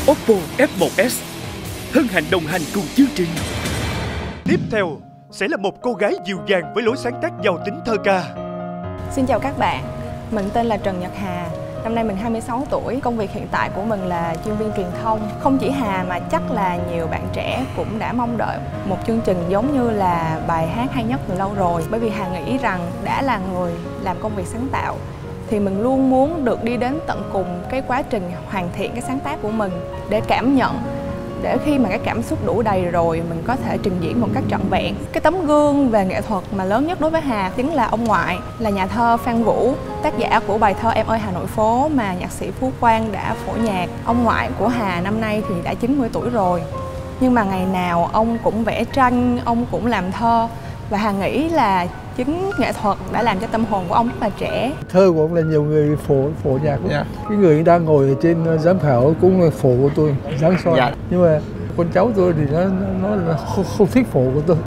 Oppo F1s hân hạnh đồng hành cùng chương trình. Tiếp theo sẽ là một cô gái dịu dàng với lối sáng tác giàu tính thơ ca. Xin chào các bạn, mình tên là Trần Nhật Hà. Năm nay mình 26 tuổi, công việc hiện tại của mình là chuyên viên truyền thông. Không chỉ Hà mà chắc là nhiều bạn trẻ cũng đã mong đợi một chương trình giống như là bài hát hay nhất từ lâu rồi. Bởi vì Hà nghĩ rằng đã là người làm công việc sáng tạo thì mình luôn muốn được đi đến tận cùng cái quá trình hoàn thiện cái sáng tác của mình để cảm nhận, để khi mà cái cảm xúc đủ đầy rồi mình có thể trình diễn một cách trọn vẹn. Cái tấm gương về nghệ thuật mà lớn nhất đối với Hà chính là ông ngoại, là nhà thơ Phan Vũ, tác giả của bài thơ Em ơi Hà Nội phố mà nhạc sĩ Phú Quang đã phổ nhạc. Ông ngoại của Hà năm nay thì đã 90 tuổi rồi, nhưng mà ngày nào ông cũng vẽ tranh, ông cũng làm thơ. Và Hà nghĩ là chính nghệ thuật đã làm cho tâm hồn của ông rất là trẻ. Thơ của ông là nhiều người phổ nhạc. Cái người đang ngồi ở trên giám khảo cũng là phổ của tôi, Giáng Son. Nhưng mà con cháu tôi thì nó là không thích phổ của tôi.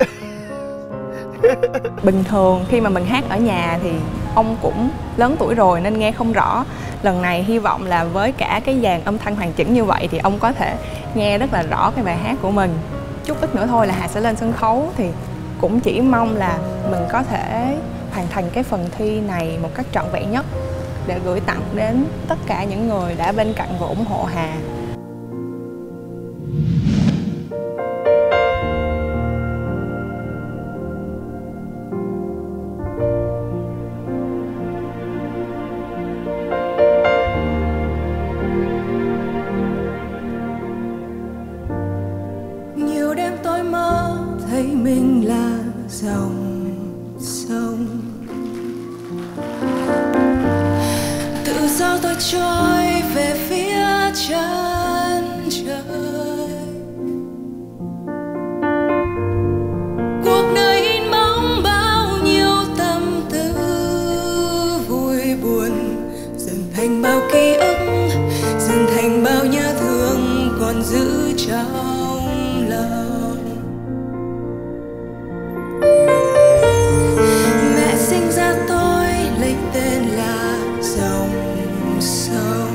Bình thường khi mà mình hát ở nhà thì ông cũng lớn tuổi rồi nên nghe không rõ. Lần này hy vọng là với cả cái dàn âm thanh hoàn chỉnh như vậy thì ông có thể nghe rất là rõ cái bài hát của mình. Chút ít nữa thôi là Hà sẽ lên sân khấu, thì cũng chỉ mong là mình có thể hoàn thành cái phần thi này một cách trọn vẹn nhất để gửi tặng đến tất cả những người đã bên cạnh và ủng hộ Hà. Nhiều đêm tôi mơ thấy mình là dòng sông, tự do tôi trôi về phía chân trời. Cuộc đời in bóng bao nhiêu tâm tư vui buồn, dần thành bao ký ức, dần thành bao nhớ thương còn giữ trong lòng. Mẹ sinh ra tôi lấy tên là dòng sông.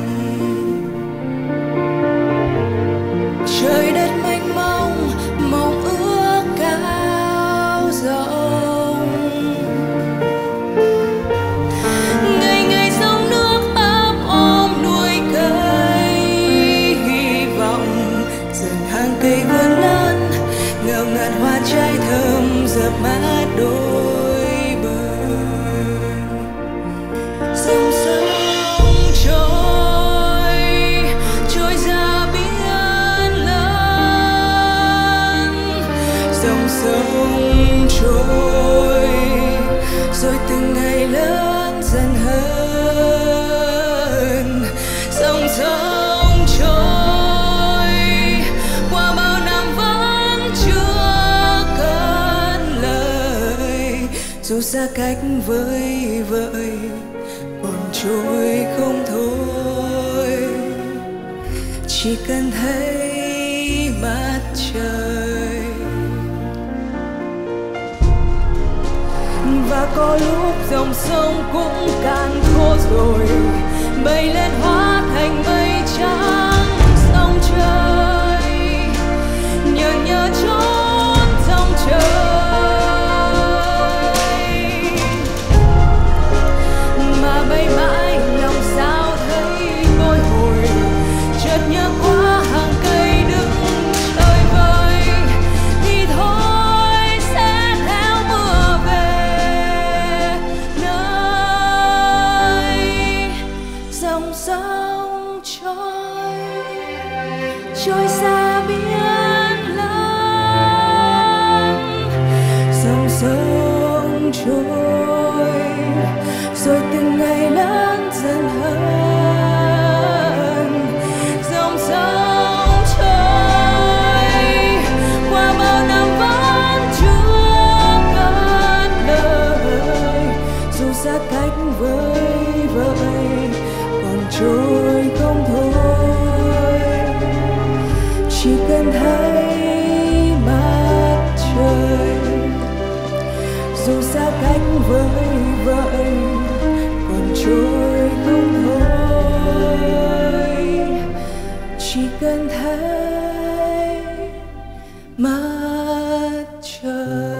Trời đất mênh mông, mong ước cao rộng. Ngày ngày dòng nước ấp ôm nuôi cây hy vọng, dần hàng cây vươn lớn, ngào ngạt hoa trái thơm dập mát đôi bờ. Dòng sông trôi trôi ra biển lớn, dòng sông trôi rồi từng ngày lớn dần hơn. Dòng sông trôi qua bao năm vẫn chưa cất lời, dù xa cách với vợi còn trôi không thôi. Chỉ cần thấy mặt trời, và có lúc dòng sông cũng cạn khô rồi, bay lên hóa thành mây trắng. Sông trời nhờ nhớ chốn dòng trời, mà bay mãi lòng sao thấy bồi hồi. Chợt nhớ quá hàng cây đứng trời vời, thì thôi sẽ theo mưa về nơi dòng sông trôi trôi xa biển lớn. Dòng sông trôi rồi từng ngày lớn dần hơn. Dòng sông trôi qua bao năm vẫn chưa cất lời, dù xa cách với vợi còn trôi không thôi. Chỉ cần thấy mặt trời, dù xa cách với vợi còn trôi không thôi. Chỉ cần nhìn thấy mặt trời.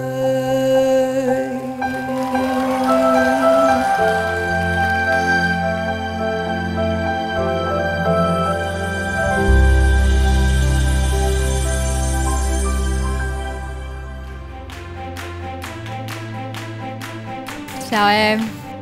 Chào em.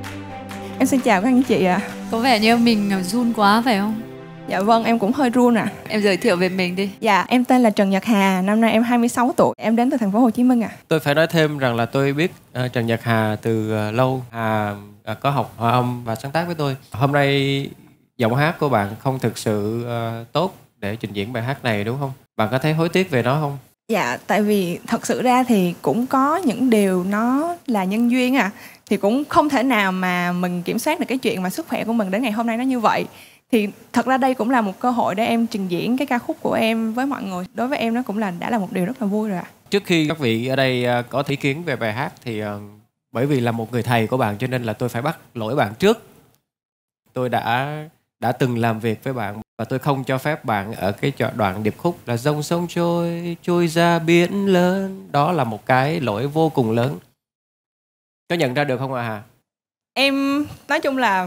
Em xin chào các anh chị ạ. Có vẻ như mình run quá phải không? Dạ vâng, em cũng hơi run ạ. Em giới thiệu về mình đi. Dạ, em tên là Trần Nhật Hà, năm nay em 26 tuổi. Em đến từ thành phố Hồ Chí Minh ạ. Tôi phải nói thêm rằng là tôi biết Trần Nhật Hà từ lâu. Hà có học hòa âm và sáng tác với tôi. Hôm nay giọng hát của bạn không thực sự tốt để trình diễn bài hát này đúng không? Bạn có thấy hối tiếc về nó không? Dạ, tại vì thật sự ra thì cũng có những điều nó là nhân duyên à. Thì cũng không thể nào mà mình kiểm soát được cái chuyện mà sức khỏe của mình đến ngày hôm nay nó như vậy. Thì thật ra đây cũng là một cơ hội để em trình diễn cái ca khúc của em với mọi người. Đối với em nó cũng đã là một điều rất là vui rồi ạ. Trước khi các vị ở đây có ý kiến về bài hát thì bởi vì là một người thầy của bạn cho nên là tôi phải bắt lỗi bạn trước. Tôi đã từng làm việc với bạn và tôi không cho phép bạn ở cái đoạn điệp khúc là dòng sông trôi ra biển lớn. Đó là một cái lỗi vô cùng lớn. Có nhận ra được không ạ Hà? Em nói chung là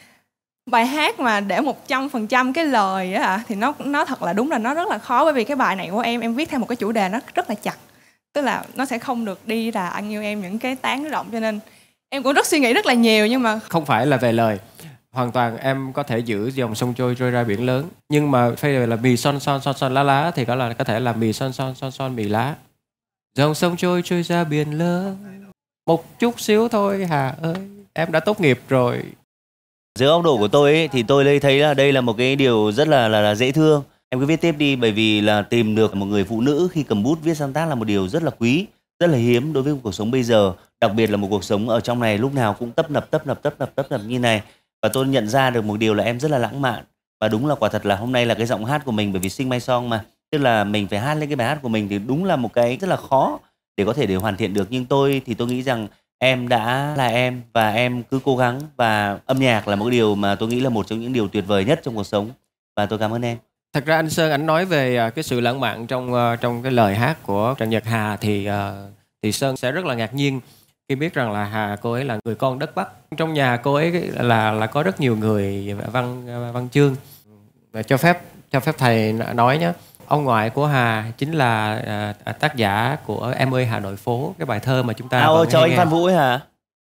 bài hát mà để 100% cái lời á thì nó thật là đúng là nó rất là khó, bởi vì cái bài này của em viết theo một cái chủ đề nó rất là chặt. Tức là nó sẽ không được đi là anh yêu em những cái tán rộng, cho nên em cũng rất suy nghĩ rất là nhiều. Nhưng mà không phải là về lời, hoàn toàn em có thể giữ dòng sông trôi ra biển lớn, nhưng mà phải là mì son son lá thì có thể là mì son son mì lá. Dòng sông trôi ra biển lớn. Một chút xíu thôi Hà ơi, em đã tốt nghiệp rồi. Dưới góc độ của tôi ấy, thì tôi thấy là đây là một cái điều rất là dễ thương. Em cứ viết tiếp đi, bởi vì là tìm được một người phụ nữ khi cầm bút viết sáng tác là một điều rất là quý, rất là hiếm đối với cuộc sống bây giờ. Đặc biệt là một cuộc sống ở trong này lúc nào cũng tấp nập như này. Và tôi nhận ra được một điều là em rất là lãng mạn. Và đúng là quả thật là hôm nay là cái giọng hát của mình, bởi vì Sing My Song mà, tức là mình phải hát lên cái bài hát của mình thì đúng là một cái rất là khó để có thể để hoàn thiện được. Nhưng tôi nghĩ rằng em đã là em và em cứ cố gắng, và âm nhạc là một điều mà tôi nghĩ là một trong những điều tuyệt vời nhất trong cuộc sống, và tôi cảm ơn em. Thật ra anh Sơn ảnh nói về cái sự lãng mạn trong cái lời hát của Trần Nhật Hà thì Sơn sẽ rất là ngạc nhiên khi biết rằng là Hà cô ấy là người con đất Bắc. Trong nhà cô ấy là có rất nhiều người văn chương. Cho phép thầy nói nhé. Ông ngoại của Hà chính là tác giả của Em ơi Hà Nội phố, cái bài thơ mà chúng ta chào anh Phan Vũ ấy hả?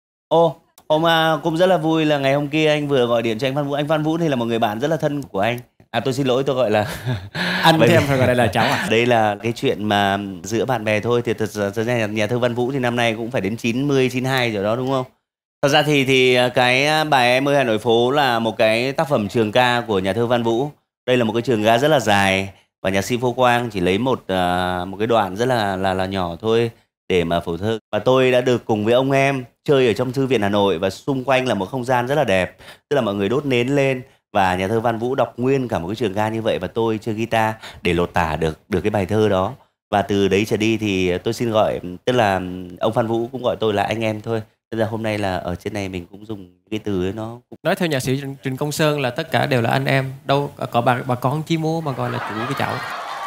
Hôm cũng rất là vui là ngày hôm kia anh vừa gọi điện cho anh Phan Vũ. Anh Phan Vũ thì là một người bạn rất là thân của anh. Tôi xin lỗi, tôi gọi là anh thì em phải gọi đây là cháu à? Đây là cái chuyện mà giữa bạn bè thôi. Thì thật ra nhà thơ Văn Vũ thì năm nay cũng phải đến 90, 92 rồi đó đúng không? Thật ra thì cái bài Em ơi Hà Nội phố là một cái tác phẩm trường ca của nhà thơ Văn Vũ. Đây là một cái trường ca rất là dài và nhạc sĩ Phô Quang chỉ lấy một cái đoạn rất là nhỏ thôi để mà phổ thơ. Và tôi đã được cùng với ông em chơi ở trong thư viện Hà Nội, và xung quanh là một không gian rất là đẹp, tức là mọi người đốt nến lên và nhà thơ Văn Vũ đọc nguyên cả một cái trường ca như vậy, và tôi chơi guitar để lột tả được cái bài thơ đó. Và từ đấy trở đi thì tôi xin gọi, tức là ông Phan Vũ cũng gọi tôi là anh em thôi. Tức là hôm nay là ở trên này mình cũng dùng cái từ ấy, nó nói theo nhạc sĩ Trịnh Công Sơn là tất cả đều là anh em, đâu có bà con chí múa mà gọi là chủ cái chảo.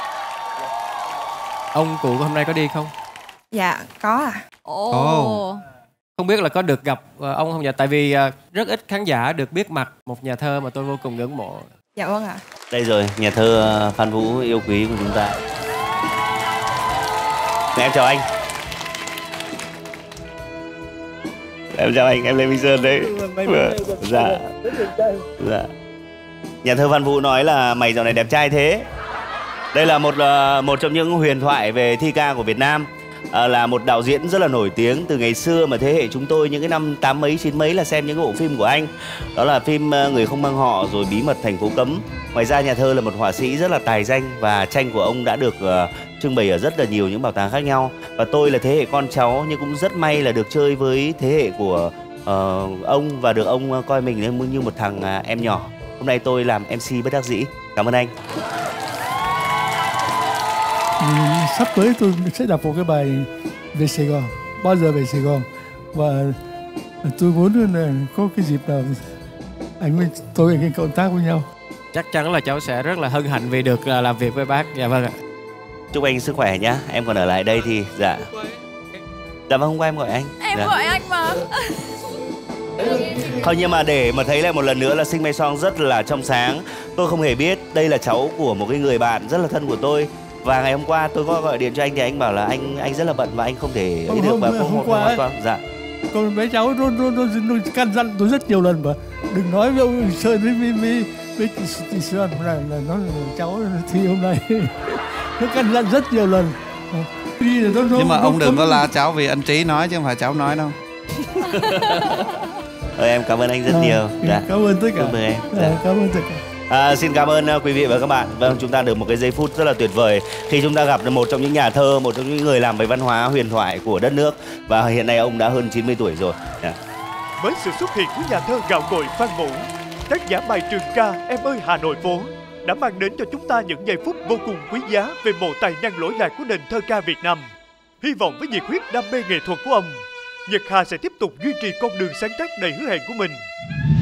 Ông cụ hôm nay có đi không? Dạ có à. Không biết là có được gặp ông không? Dạ, tại vì rất ít khán giả được biết mặt một nhà thơ mà tôi vô cùng ngưỡng mộ. Dạ vâng ạ. Đây rồi, nhà thơ Phan Vũ yêu quý của chúng ta. Em chào anh. Em chào anh, em Lê Minh Sơn đấy. Dạ. Nhà thơ Phan Vũ nói là mày dạo này đẹp trai thế. Đây là một trong những huyền thoại về thi ca của Việt Nam. Là một đạo diễn rất là nổi tiếng từ ngày xưa mà thế hệ chúng tôi những cái năm 8 mấy 9 mấy là xem những cái bộ phim của anh. Đó là phim Người không mang họ, rồi Bí mật thành phố cấm. Ngoài ra nhà thơ là một họa sĩ rất là tài danh, và tranh của ông đã được trưng bày ở rất là nhiều những bảo tàng khác nhau. Và tôi là thế hệ con cháu, nhưng cũng rất may là được chơi với thế hệ của ông, và được ông coi mình như một thằng em nhỏ. Hôm nay tôi làm MC bất đắc dĩ. Cảm ơn anh. Sắp tới tôi sẽ đọc một cái bài về Sài Gòn, bao giờ về Sài Gòn, và tôi muốn là có cái dịp nào anh với tôi cộng tác với nhau. Chắc chắn là cháu sẽ rất là hân hạnh vì được làm việc với bác. Dạ vâng ạ. Chúc anh sức khỏe nhá. Em còn ở lại đây thì dạ. Dạ vâng, hôm qua em gọi anh. Em Dạ. gọi anh mà. Không, nhưng mà để mà thấy lại một lần nữa là Sinh Mây Song rất là trong sáng. Tôi không hề biết đây là cháu của một cái người bạn rất là thân của tôi. Và ngày hôm qua tôi có gọi điện cho anh thì anh bảo là anh rất là bận và anh không thể ấy được. Và hôm qua ấy, dạ. con bé cháu nó căn dặn tôi rất nhiều lần mà đừng nói với ông Sơn với chị Sơn là nó là cháu thi hôm nay. Nó căn dặn rất nhiều lần. Nhưng mà ông đừng có la cháu vì anh Trí nói chứ không phải cháu nói đâu. Em cảm ơn anh rất nhiều. Dạ. Cảm ơn tất cả. Cảm ơn em. Dạ. Cảm ơn tất cả. Xin cảm ơn quý vị và các bạn. Vâng, chúng ta được một cái giây phút rất là tuyệt vời khi chúng ta gặp được một trong những nhà thơ, một trong những người làm về văn hóa huyền thoại của đất nước. Và hiện nay ông đã hơn 90 tuổi rồi. Với sự xuất hiện của nhà thơ gạo cội Phan Vũ, tác giả bài trường ca Em ơi Hà Nội phố đã mang đến cho chúng ta những giây phút vô cùng quý giá về mộ tài năng lỗi lạc của nền thơ ca Việt Nam. Hy vọng với nhiệt huyết đam mê nghệ thuật của ông, Nhật Hà sẽ tiếp tục duy trì con đường sáng tác đầy hứa hẹn của mình.